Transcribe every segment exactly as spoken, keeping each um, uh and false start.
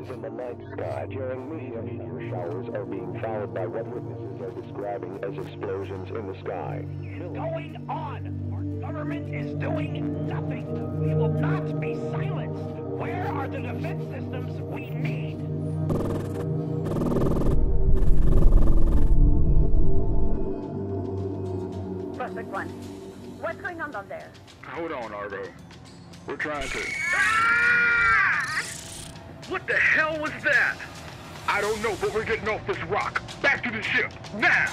explosions in the night sky during meteor showers are being followed by what witnesses are describing as explosions in the sky. Going on! Our government is doing nothing! We will not be silenced! Where are the defense systems we need? Prospect one. What's going on down there? Hold on, Argo. We're trying to... Ah! What the hell was that? I don't know, but we're getting off this rock. Back to the ship, now!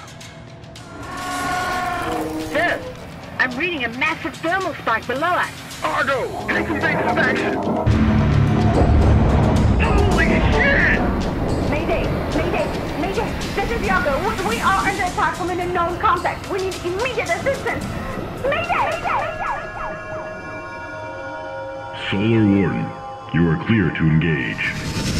Sir, I'm reading a massive thermal spike below us. Argo, take some evasive action! Holy shit! Mayday! Mayday! Mayday! This is Yago. We, we are under attack from an unknown contact. We need immediate assistance. Mayday! Mayday! Solar Warden, you are clear to engage.